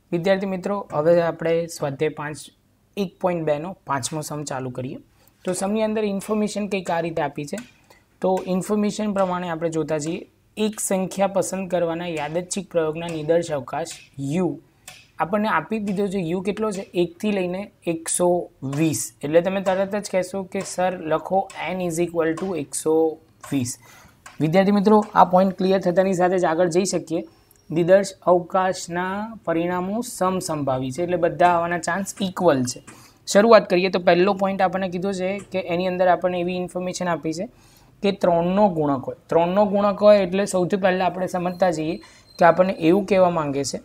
વિદ્યાર્થી મિત્રો, હવે આપણે સ્વાધ્યાય 1.2નો પાંચમો સમ ચાલુ કરીએ. તો સમની અંદર ઇન્ફોર્મેશન કંઈક આ રીતે આપી છે. તો ઇન્ફોર્મેશન પ્રમાણે આપણે જોતા જઈએ. એક સંખ્યા પસંદ કરવાના યાદચ્છિક પ્રયોગના નિદર્શ અવકાશ યુ આપણને આપી દીધો છે. યુ કેટલો છે? 1 થી લઈને 120. એટલે તમે તરત જ કહેશો કે સર લખો n = 120. વિદ્યાર્થી મિત્રો, આ પોઈન્ટ ક્લિયર થતાની સાથે જ આગળ જઈ શકીએ. નિદર્શ અવકાશના પરિણામો સમસંભાવી છે, એટલે બધા આવવાના ચાન્સ ઇક્વલ છે. શરૂઆત કરીએ તો પહેલો પોઈન્ટ આપણને કીધો છે કે એની અંદર આપણને એવી ઇન્ફોર્મેશન આપી છે કે 3નો ગુણક હોય. 3નો ગુણક હોય એટલે સૌથી પહેલાં આપણે સમજતા જઈએ કે આપણને એવું કહેવા માંગે છે.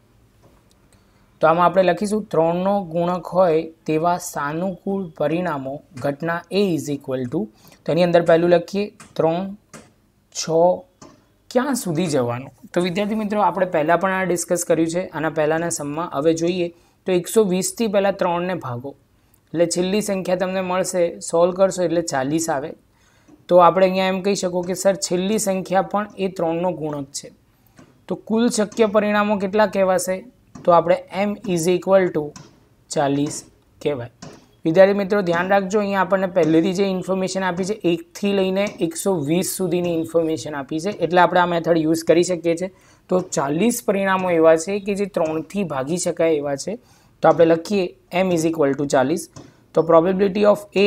તો આમાં આપણે લખીશું 3નો ગુણક હોય તેવા સાનુકૂળ પરિણામો ઘટના A = તો એની અંદર પહેલું લખીએ 3, 6 ક્યાં સુધી જવાનું. તો વિદ્યાર્થી મિત્રો, આપણે પહેલાં પણ આ ડિસ્કસ કર્યું છે આના પહેલાંના સમમાં. હવે જોઈએ તો 120થી પહેલાં 3ને ભાગો એટલે છેલ્લી સંખ્યા તમને મળશે. સોલ્વ કરશો એટલે 40 આવે. તો આપણે અહીંયા એમ કહી શકો કે સર છેલ્લી સંખ્યા પણ એ 3નો ગુણક છે. તો કુલ શક્ય પરિણામો કેટલા કહેવાશે? તો આપણે m = 40 કહેવાય. વિદ્યાર્થી મિત્રો, ધ્યાન રાખજો, અહીંયા આપણને પહેલેથી જે ઇન્ફોર્મેશન આપી છે 1થી લઈને 120 સુધીની ઇન્ફોર્મેશન આપી છે, એટલે આપણે આ મેથડ યુઝ કરી શકીએ છીએ. તો 40 પરિણામો એવા છે કે જે 3થી ભાગી શકાય એવા છે. તો આપણે લખીએ m = 40. તો પ્રોબેબિલિટી ઓફ A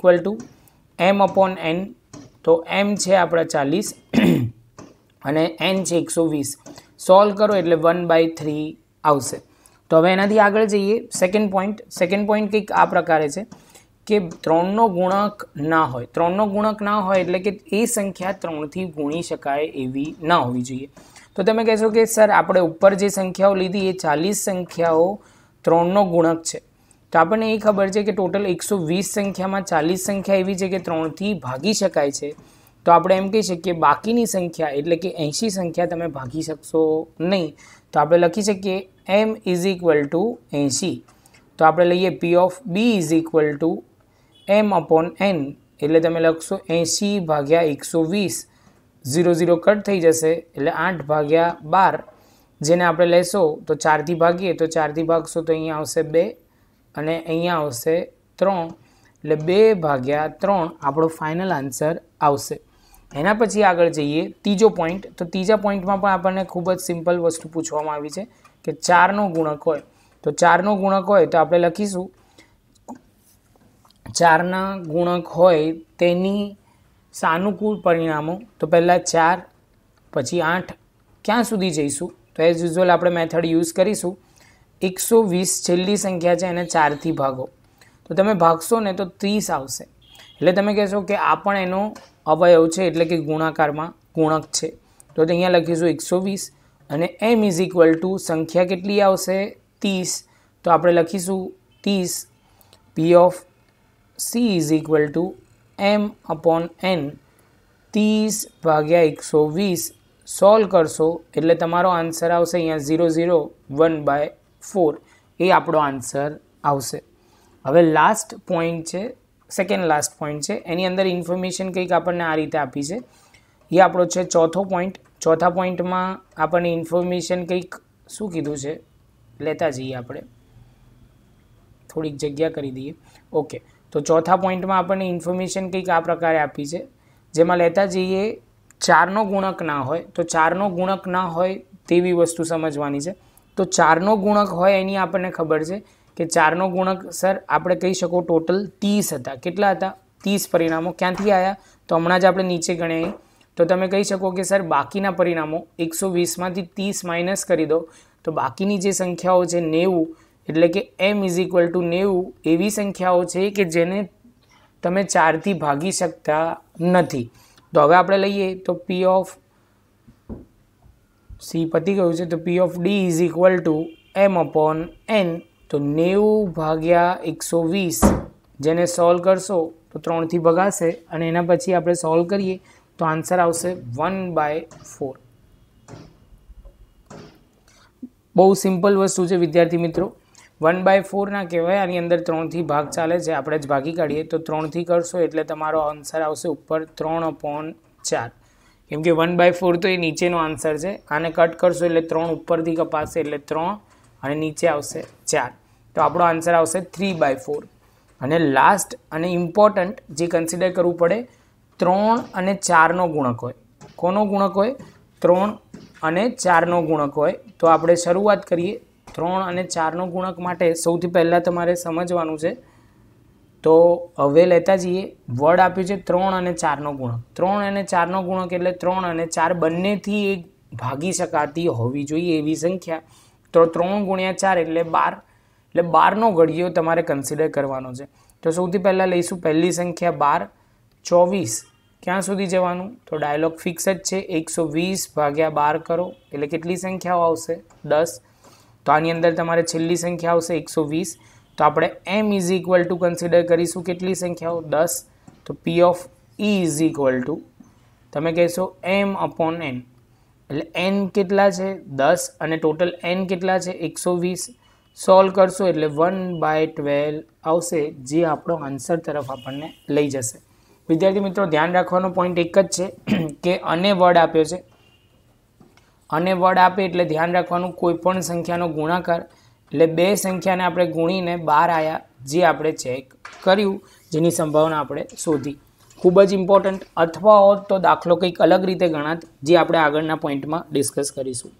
= m/n. તો m છે આપણા 40 અને n છે 120. સોલ્વ કરો એટલે 1/3 આવશે. તો હવે એનાથી આગળ જઈએ. સેકન્ડ પોઈન્ટ કંઈક આ પ્રકારે છે કે 3નો ગુણક ના હોય. 3નો ગુણક ના હોય એટલે કે એ સંખ્યા 3થી ગુણી શકાય એવી ના હોવી જોઈએ. તો તમે કહેશો કે સર આપણે ઉપર જે સંખ્યાઓ લીધી એ 40 સંખ્યાઓ 3નો ગુણક છે. તો આપણને એ ખબર છે કે ટોટલ 120 સંખ્યામાં 40 સંખ્યા એવી છે કે 3થી ભાગી શકાય છે. તો આપણે એમ કહી શકીએ બાકીની સંખ્યા એટલે કે 80 સંખ્યા તમે ભાગી શકશો નહીં. તો આપણે લખી શકીએ m = 80. તો આપણે લઈએ P of B = m/n. એટલે તમે લખશો 80/120. 0 0 કટ થઈ જશે એટલે 8/12. જેને આપણે લેશો તો 4થી ભાગીએ તો 4થી ભાગશો તો અહીંયા આવશે 2 અને અહીંયા આવશે 3. એટલે 2/3 આપણો ફાઇનલ આન્સર આવશે. એના પછી આગળ જઈએ ત્રીજો પોઈન્ટ. તો ત્રીજા પોઈન્ટમાં પણ આપણને ખૂબ જ સિમ્પલ વસ્તુ પૂછવામાં આવી છે કે 4નો ગુણક હોય. તો 4નો ગુણક હોય તો આપણે લખીશું 4ના ગુણક હોય તેની સાનુકૂળ પરિણામો. તો પહેલાં 4 પછી 8 ક્યાં સુધી જઈશું? તો એઝ યુઝ્યુઅલ આપણે મેથડ યુઝ કરીશું. 120 છેલ્લી સંખ્યા છે એને 4થી ભાગો. તો તમે ભાગશો ને તો 30 આવશે. એટલે તમે કહેશો કે આ પણ એનો અવયવ છે, એટલે કે ગુણાકારમાં ગુણક છે. તો અહીંયા લખીશું 120 અને m = સંખ્યા કેટલી આવશે? 30. તો આપણે લખીશું 30. P of C = m/n. 30/120. Solve કરશો એટલે તમારો આન્સર આવશે અહીંયા 0 0 1/4. એ આપણો આન્સર આવશે. હવે લાસ્ટ પોઈન્ટ છે, સેકન્ડ લાસ્ટ પોઈન્ટ છે. એની અંદર ઇન્ફોર્મેશન કંઈક આપણને આ રીતે આપી છે. એ આપણો છે ચોથો પોઈન્ટ. ચોથા પોઈન્ટમાં આપણને ઇન્ફોર્મેશન કંઈક શું કીધું છે લેતા જઈએ. આપણે થોડીક જગ્યા કરી દઈએ. ઓકે, તો ચોથા પોઈન્ટમાં આપણને ઇન્ફોર્મેશન કંઈક આ પ્રકારે આપી છે, જેમાં લેતા જઈએ 4નો ગુણક ના હોય. તો 4નો ગુણક ના હોય તેવી વસ્તુ સમજવાની છે. તો 4નો ગુણક હોય એની આપણને ખબર છે કે 4નો ગુણક સર આપણે કહી શકો ટોટલ 30 હતા. કેટલા હતા? 30 પરિણામો. ક્યાંથી આવ્યા? તો હમણાં જ આપણે નીચે ગણ્યા. તો તમે કહી શકો કે સર બાકીના પરિણામો 120માંથી 30 માઇનસ કરી દો તો બાકીની જે સંખ્યાઓ છે 90. એટલે કે m = 90 એવી સંખ્યાઓ છે કે જેને તમે 4થી ભાગી શકતા નથી. તો હવે આપણે લઈએ તો P of C પતી ગયું છે. તો P of D = m/n. તો 90/120 જેને સોલ્વ કરશો તો 3થી ભગાશે અને એના પછી આપણે સોલ્વ કરીએ તો આન્સર આવશે 1/4. બહુ સિમ્પલ વસ્તુ છે વિદ્યાર્થી મિત્રો. 1/4 ના કહેવાય, આની અંદર 3થી ભાગ ચાલે છે. આપણે જ ભાગી કાઢીએ તો 3થી કરશો એટલે તમારો આન્સર આવશે ઉપર 3/4. કેમ કે 1/4 તો એ નીચેનો આન્સર છે. આને કટ કરશો એટલે 3 ઉપરથી કપાશે એટલે 3 અને નીચે આવશે 4. તો આપણો આન્સર આવશે 3/4. અને લાસ્ટ અને ઇમ્પોર્ટન્ટ જે કન્સિડર કરવું પડે, 3 અને 4નો ગુણક હોય. કોનો ગુણક હોય? 3 અને 4નો ગુણક હોય. તો આપણે શરૂઆત કરીએ. 3 અને 4નો ગુણક માટે સૌથી પહેલાં તમારે સમજવાનું છે. તો હવે લેતા જઈએ. વર્ડ આપ્યું છે 3 અને 4નો ગુણક. 3 અને 4નો ગુણક એટલે 3 અને 4 બંનેથી એક ભાગી શકાતી હોવી જોઈએ એવી સંખ્યા. તો 3 ગુણ્યા 4 એટલે 12. એટલે 12નો ઘડિયો તમારે કન્સિડર કરવાનો છે. તો સૌથી પહેલાં લઈશું પહેલી સંખ્યા 12. 24 ક્યાં સુધી જવાનું? તો ડાયલોગ ફિક્સ જ છે. 120 ભાગ્યા 12 કરો એટલે કેટલી સંખ્યાઓ આવશે? 10. તો આની અંદર તમારે છેલ્લી સંખ્યા આવશે 120. તો આપણે m is equal to consider કરીશું કેટલી સંખ્યાઓ? 10. તો p of e is equal to તમે કહેશો m અપોન n. એટલે n કેટલા છે? 10 અને ટોટલ n કેટલા છે? 120. સોલ્વ કરશો એટલે 1/12 આવશે, જે આપણો આન્સર તરફ આપણને લઈ જશે. વિદ્યાર્થી મિત્રો, ધ્યાન રાખવાનો પોઈન્ટ એક જ છે કે અને વર્ડ આપ્યો છે. અને વર્ડ આપે એટલે ધ્યાન રાખવાનું કોઈ પણ સંખ્યાનો ગુણાકાર એટલે બે સંખ્યાને આપણે ગુણીને 12 આવ્યા જે આપણે ચેક કર્યું, જેની સંભાવના આપણે શોધી. ખૂબ જ ઇમ્પોર્ટન્ટ. અથવા હોત તો દાખલો કંઈક અલગ રીતે ગણાત, જે આપણે આગળના પોઈન્ટમાં ડિસ્કસ કરીશું.